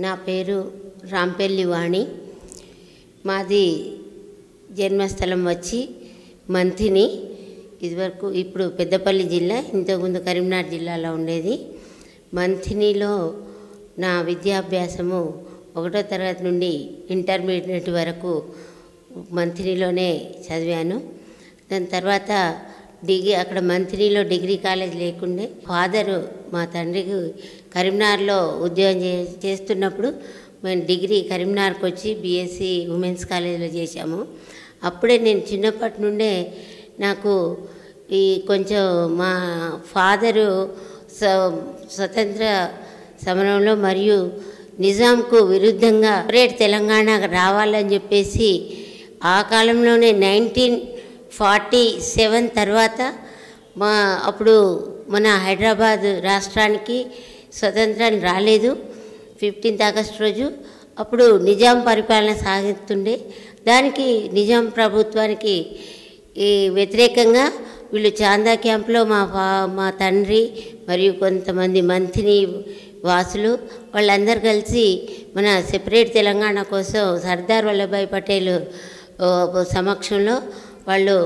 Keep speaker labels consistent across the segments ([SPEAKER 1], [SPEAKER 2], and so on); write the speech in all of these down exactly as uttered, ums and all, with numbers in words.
[SPEAKER 1] నా పేరు రాంపల్లి వాణి. మాది జన్మస్థలం వచ్చి మంథిని. ఇదివరకు ఇప్పుడు పెద్దపల్లి జిల్లా, ఇంతకుముందు కరీంనగర్ జిల్లాలో ఉండేది. మంథినిలో నా విద్యాభ్యాసము ఒకటో తరగతి నుండి ఇంటర్మీడియట్ వరకు మంథినిలోనే చదివాను. దాని తర్వాత డిగ్రీ అక్కడ మంథినిలో డిగ్రీ కాలేజ్ లేకుండే. ఫాదరు మా తండ్రికి కరీంనగర్లో ఉద్యోగం చే చేస్తున్నప్పుడు మేము డిగ్రీ కరీంనగర్కి వచ్చి బీఎస్సీ ఉమెన్స్ కాలేజీలో చేశాము. అప్పుడే నేను చిన్నప్పటి నుండే నాకు ఈ కొంచెం మా ఫాదరు స్వతంత్ర సమరంలో మరియు నిజాంకు విరుద్ధంగా సెపరేట్ తెలంగాణ రావాలని చెప్పేసి ఆ కాలంలోనే నైన్టీన్ ఫార్టీ సెవెన్ తర్వాత మా అప్పుడు మన హైదరాబాద్ రాష్ట్రానికి స్వతంత్రం రాలేదు. ఫిఫ్టీన్త్ ఆగస్ట్ రోజు అప్పుడు నిజాం పరిపాలన సాగుతుండే. దానికి నిజాం ప్రభుత్వానికి ఈ వ్యతిరేకంగా వీళ్ళు చాందా క్యాంప్లో మా మా తండ్రి మరియు కొంతమంది మంథిని వాసులు వాళ్ళందరూ కలిసి మన సెపరేట్ తెలంగాణ కోసం సర్దార్ వల్లభాయ్ పటేల్ సమక్షంలో వాళ్ళు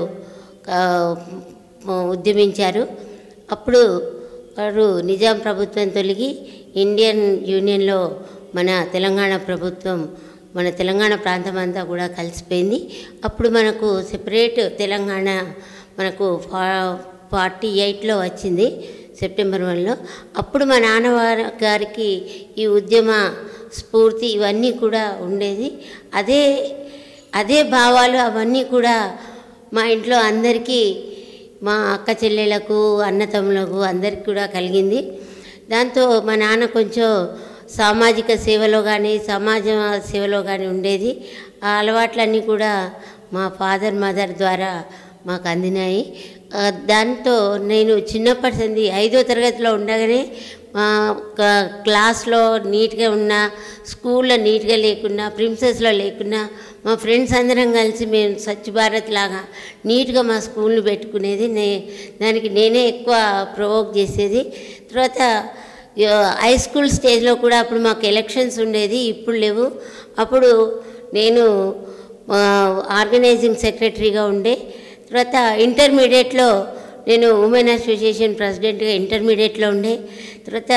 [SPEAKER 1] ఉద్యమించారు. అప్పుడు వారు నిజాం ప్రభుత్వం తొలగి ఇండియన్ యూనియన్లో మన తెలంగాణ ప్రభుత్వం మన తెలంగాణ ప్రాంతం అంతా కూడా కలిసిపోయింది. అప్పుడు మనకు సెపరేట్ తెలంగాణ మనకు ఫా ఫార్టీ ఎయిట్లో వచ్చింది, సెప్టెంబర్ వన్లో. అప్పుడు మా నాన్నవారి గారికి ఈ ఉద్యమ స్ఫూర్తి ఇవన్నీ కూడా ఉండేది. అదే అదే భావాలు అవన్నీ కూడా మా ఇంట్లో అందరికీ, మా అక్క చెల్లెలకు అన్నతమ్ములకు అందరికీ కూడా కలిగింది. దాంతో మా నాన్న కొంచెం సామాజిక సేవలో కానీ సమాజ సేవలో కానీ ఉండేది. ఆ అలవాట్లన్నీ కూడా మా ఫాదర్ మదర్ ద్వారా మాకు అందినాయి. దాంతో నేను చిన్నప్పటి నుండి ఐదో తరగతిలో ఉండగానే మా క్లాస్లో నీట్గా ఉన్నా, స్కూల్లో నీట్గా లేకున్నా, ప్రిన్సెస్లో లేకున్నా మా ఫ్రెండ్స్ అందరం కలిసి మేము స్వచ్ఛ భారత్ లాగా నీట్గా మా స్కూల్ని పెట్టుకునేది. నే దానికి నేనే ఎక్కువ ప్రొవోక్ చేసేది. తర్వాత హై స్కూల్ స్టేజ్లో కూడా అప్పుడు మాకు ఎలక్షన్స్ ఉండేది, ఇప్పుడు లేవు. అప్పుడు నేను ఆర్గనైజింగ్ సెక్రటరీగా ఉండే. తర్వాత ఇంటర్మీడియట్లో నేను ఉమెన్ అసోసియేషన్ ప్రెసిడెంట్గా ఇంటర్మీడియట్లో ఉండే. తర్వాత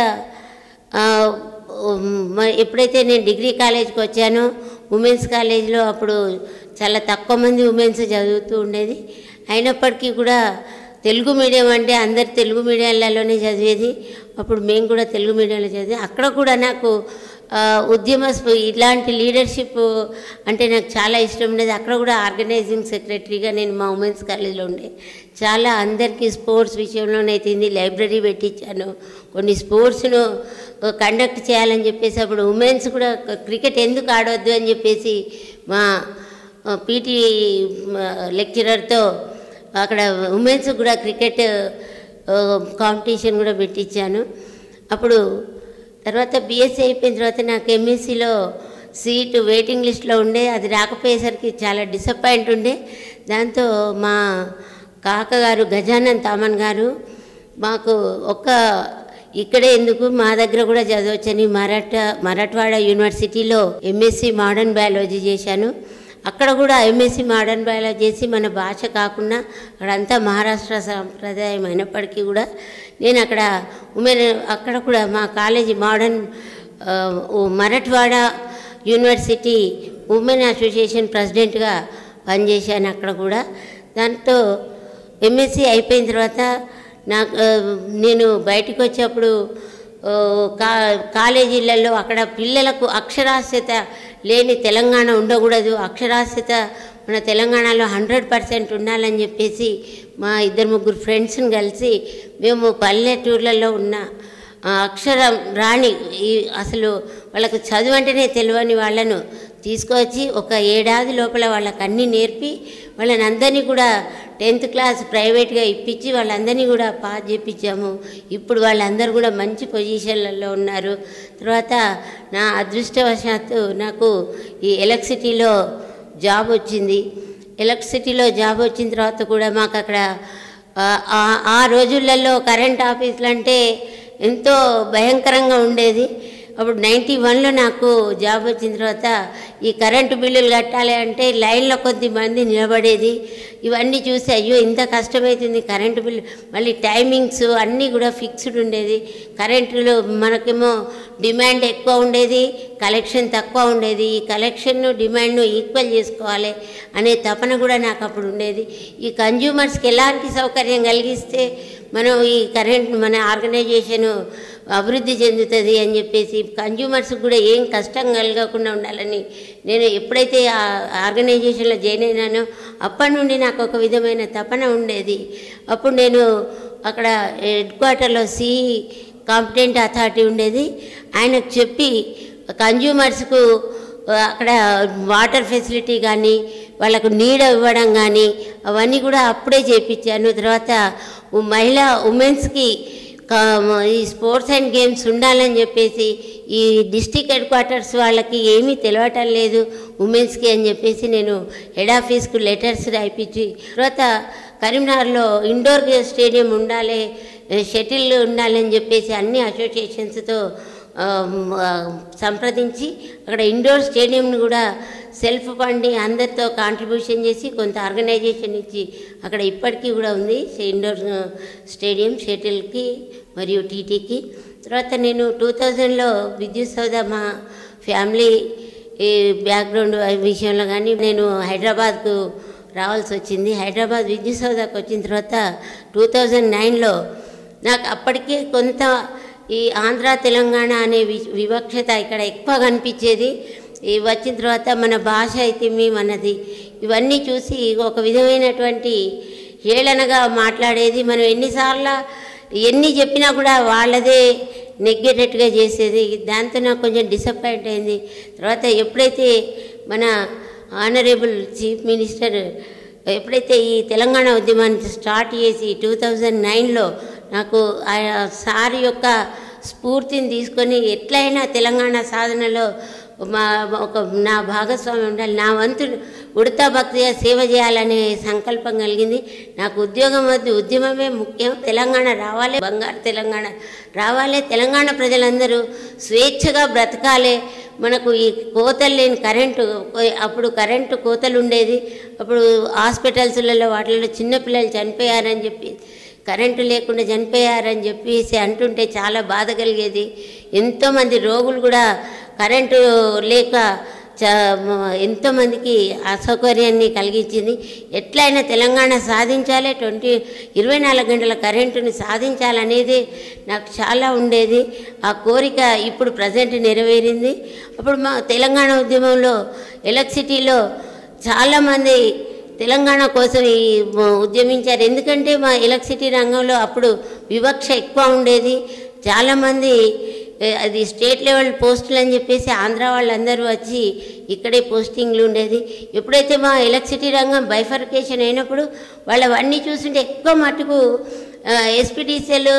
[SPEAKER 1] ఎప్పుడైతే నేను డిగ్రీ కాలేజ్కి వచ్చానో ఉమెన్స్ కాలేజ్లో అప్పుడు చాలా తక్కువ మంది ఉమెన్స్ చదువుతూ ఉండేది. అయినప్పటికీ కూడా తెలుగు మీడియం అంటే అందరు తెలుగు మీడియంలలోనే చదివేది. అప్పుడు మేము కూడా తెలుగు మీడియంలో చదివి అక్కడ కూడా నాకు ఉద్యమ ఇలాంటి లీడర్షిప్ అంటే నాకు చాలా ఇష్టం ఉండేది. అక్కడ కూడా ఆర్గనైజింగ్ సెక్రటరీగా నేను మా ఉమెన్స్ కాలేజీలో ఉండే. చాలా అందరికీ స్పోర్ట్స్ విషయంలోనైతే లైబ్రరీ పెట్టించాను. కొన్ని స్పోర్ట్స్ను కండక్ట్ చేయాలని చెప్పేసి అప్పుడు ఉమెన్స్ కూడా క్రికెట్ ఎందుకు ఆడవద్దు అని చెప్పేసి మా పీటీ లెక్చరర్తో అక్కడ ఉమెన్స్ కూడా క్రికెట్ కాంపిటీషన్ కూడా పెట్టించాను. అప్పుడు తర్వాత బీఎస్సీ అయిపోయిన తర్వాత నాకు ఎంఎస్సీలో సీటు వెయిటింగ్ లిస్ట్లో ఉండే. అది రాకపోయేసరికి చాలా డిసప్పాయింట్ ఉండే. దాంతో మా కాకగారు గజానన్ తామన్ గారు మాకు ఒక్క ఇక్కడే ఎందుకు మా దగ్గర కూడా చదవచ్చని మరాఠా మరాఠవాడ యూనివర్సిటీలో ఎంఎస్సీ మోడర్న్ బయాలజీ చేశాను. అక్కడ కూడా ఎంఎస్సీ మోడర్న్ బయాలజీ చేసి మన భాష కాకుండా అక్కడంతా మహారాష్ట్ర సాంప్రదాయం అయినప్పటికీ కూడా నేను అక్కడ ఉమెన్ అక్కడ కూడా మా college modern Marathwada university women association ప్రెసిడెంట్గా పనిచేశాను అక్కడ కూడా. దాంతో ఎంఎస్సీ అయిపోయిన తర్వాత నాకు నేను బయటకు వచ్చేప్పుడు కా కాలేజీలలో అక్కడ పిల్లలకు అక్షరాస్యత లేని తెలంగాణ ఉండకూడదు, అక్షరాస్యత మన తెలంగాణలో హండ్రెడ్ పర్సెంట్ ఉండాలని చెప్పేసి మా ఇద్దరు ముగ్గురు ఫ్రెండ్స్ని కలిసి మేము పల్లెటూర్లలో ఉన్న అక్షరం రాని అసలు వాళ్ళకు చదువు అంటేనే తెలియని వాళ్ళను తీసుకొచ్చి ఒక ఏడాది లోపల వాళ్ళకి అన్నీ నేర్పి వాళ్ళని అందరినీ కూడా టెన్త్ క్లాస్ ప్రైవేట్గా ఇప్పించి వాళ్ళందరినీ కూడా పాస్ చేయించాము. ఇప్పుడు వాళ్ళందరూ కూడా మంచి పొజిషన్లలో ఉన్నారు. తర్వాత నా అదృష్టవశాత్తు నాకు ఈ ఎలక్ట్రిసిటీలో జాబ్ వచ్చింది. ఎలక్ట్రిసిటీలో జాబ్ వచ్చిన తర్వాత కూడా మాకు అక్కడ ఆ రోజులలో కరెంట్ ఆఫీసులు అంటే ఎంతో భయంకరంగా ఉండేది. అప్పుడు నైంటీ వన్లో నాకు జాబ్ వచ్చిన తర్వాత ఈ కరెంటు బిల్లులు కట్టాలి అంటే లైన్లో కొద్దిమంది నిలబడేది. ఇవన్నీ చూసి అయ్యో ఇంత కష్టమవుతుంది కరెంటు బిల్లు, మళ్ళీ టైమింగ్స్ అన్నీ కూడా ఫిక్స్డ్ ఉండేది. కరెంటులో మనకేమో డిమాండ్ ఎక్కువ ఉండేది, కలెక్షన్ తక్కువ ఉండేది. ఈ కలెక్షన్ను డిమాండ్ను ఈక్వల్ చేసుకోవాలి అనే తపన కూడా నాకు అప్పుడు ఉండేది. ఈ కన్జ్యూమర్స్కి ఎలాంటి సౌకర్యం కలిగిస్తే మనం ఈ కరెంట్ మన ఆర్గనైజేషన్ అభివృద్ధి చెందుతుంది అని చెప్పేసి కన్జ్యూమర్స్కి కూడా ఏం కష్టం కలగకుండా ఉండాలని నేను ఎప్పుడైతే ఆ ఆర్గనైజేషన్లో జాయిన్ అయినానో అప్పటి నుండి నాకు ఒక విధమైన తపన ఉండేది. అప్పుడు నేను అక్కడ హెడ్ క్వార్టర్లో సిఈ కాంపిటెంట్ అథారిటీ ఉండేది, ఆయనకు చెప్పి కన్జ్యూమర్స్కు అక్కడ వాటర్ ఫెసిలిటీ కానీ వాళ్ళకు నీడ ఇవ్వడం కానీ అవన్నీ కూడా అప్పుడే చేయించాను. తర్వాత మహిళా ఉమెన్స్కి ఈ స్పోర్ట్స్ అండ్ గేమ్స్ ఉండాలని చెప్పేసి ఈ డిస్టిక్ హెడ్ క్వార్టర్స్ వాళ్ళకి ఏమీ తెలియటం లేదు ఉమెన్స్కి అని చెప్పేసి నేను హెడ్ ఆఫీస్కు లెటర్స్ రాయించి తర్వాత కరీంనగర్లో ఇండోర్ స్టేడియం ఉండాలి, షటిల్ ఉండాలని చెప్పేసి అన్ని అసోసియేషన్స్తో సంప్రదించి అక్కడ ఇండోర్ స్టేడియంను కూడా సెల్ఫ్ ఫండ్ అందరితో కాంట్రిబ్యూషన్ చేసి కొంత ఆర్గనైజేషన్ ఇచ్చి అక్కడ ఇప్పటికీ కూడా ఉంది ఇండోర్ స్టేడియం షటిల్కి మరియు టీటీకి. తర్వాత నేను టూ థౌజండ్లో విద్యుత్ సౌధ మా ఫ్యామిలీ బ్యాక్గ్రౌండ్ విషయంలో కానీ నేను హైదరాబాద్కు రావాల్సి వచ్చింది. హైదరాబాద్ విద్యుత్ సౌధకు వచ్చిన తర్వాత టూ థౌజండ్ నైన్లో నాకు అప్పటికే కొంత ఈ ఆంధ్ర తెలంగాణ అనే వి వివక్షత ఇక్కడ ఎక్కువ కనిపించేది. ఈ వచ్చిన తర్వాత మన భాష అయితే మనది ఇవన్నీ చూసి ఒక విధమైనటువంటి హేళనగా మాట్లాడేది. మనం ఎన్నిసార్లు ఎన్ని చెప్పినా కూడా వాళ్ళదే నెగ్గేటట్టుగా చేసేది. దాంతో నాకు కొంచెం డిసప్పాయింట్ అయింది. తర్వాత ఎప్పుడైతే మన ఆనరబుల్ చీఫ్ మినిస్టర్ ఎప్పుడైతే ఈ తెలంగాణ ఉద్యమాన్ని స్టార్ట్ చేసి టూ థౌజండ్ నైన్లో నాకు ఆ సార్ యొక్క స్ఫూర్తిని తీసుకొని ఎట్లయినా తెలంగాణ సాధనలో మా ఒక నా భాగస్వామ్యం ఉండాలి, నా వంతు ఉడతా భక్తిగా సేవ చేయాలనే సంకల్పం కలిగింది. నాకు ఉద్యోగం వద్దు, ఉద్యమమే ముఖ్యం. తెలంగాణ రావాలి, బంగారు తెలంగాణ రావాలి, తెలంగాణ ప్రజలందరూ స్వేచ్ఛగా బ్రతకాలి. మనకు ఈ కోతలు లేని కరెంటు, అప్పుడు కరెంటు కోతలు ఉండేది. అప్పుడు హాస్పిటల్స్లలో వాటిల్లో చిన్నపిల్లలు చనిపోయారని చెప్పి కరెంటు లేకుండా చనిపోయారని చెప్పేసి అంటుంటే చాలా బాధ కలిగేది. ఎంతోమంది రోగులు కూడా కరెంటు లేక చ ఎంతోమందికి అసౌకర్యాన్ని కలిగించింది. ఎట్లయినా తెలంగాణ సాధించాలి, ట్వంటీ ఇరవై నాలుగు గంటల కరెంటుని సాధించాలనేది నాకు చాలా ఉండేది. ఆ కోరిక ఇప్పుడు ప్రజెంట్ నెరవేరింది. అప్పుడు మా తెలంగాణ ఉద్యమంలో ఎలక్ట్రిసిటీలో చాలామంది తెలంగాణ కోసం ఈ ఉద్యమించారు. ఎందుకంటే మా ఎలక్ట్రిసిటీ రంగంలో అప్పుడు వివక్ష ఎక్కువ ఉండేది. చాలామంది అది స్టేట్ లెవెల్ పోస్టులు అని చెప్పేసి ఆంధ్ర వాళ్ళందరూ వచ్చి ఇక్కడే పోస్టింగ్లు ఉండేది. ఎప్పుడైతే మా ఎలక్ట్రిసిటీ రంగం బైఫర్కేషన్ అయినప్పుడు వాళ్ళవన్నీ చూస్తుంటే ఎక్కువ మటుకు ఎస్పీడీసీలు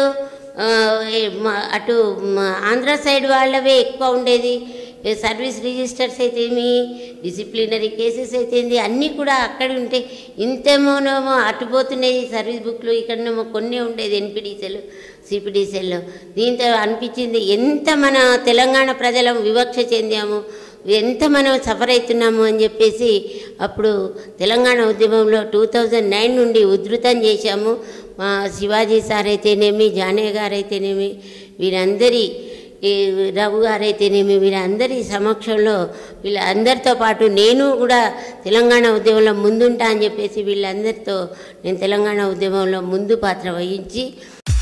[SPEAKER 1] అటు ఆంధ్ర సైడ్ వాళ్ళవే ఎక్కువ ఉండేది. సర్వీస్ రిజిస్టర్స్ అయితేమి, డిసిప్లినరీ కేసెస్ అయితేంది అన్నీ కూడా అక్కడ ఉంటే ఇంతేమోనేమో అటుపోతున్నాయి సర్వీస్ బుక్లు, ఇక్కడనేమో కొన్ని ఉండేది ఎన్పీడీసీలు సిపిడిసీల్లో. దీంతో అనిపించింది ఎంత మన తెలంగాణ ప్రజలం వివక్ష చెందాము, ఎంత మనం సఫర్ అవుతున్నాము అని చెప్పేసి అప్పుడు తెలంగాణ ఉద్యమంలో టూ థౌజండ్ నైన్ నుండి ఉధృతం చేశాము. మా శివాజీ సార్ అయితేనేమి, జానయ్య గారు అయితేనేమి, వీరందరి ఈ రఘు గారైతేనేమి వీళ్ళందరి సమక్షంలో వీళ్ళందరితో పాటు నేను కూడా తెలంగాణ ఉద్యమంలో ముందుంటా అని చెప్పేసి వీళ్ళందరితో నేను తెలంగాణ ఉద్యమంలో ముందు పాత్ర వహించి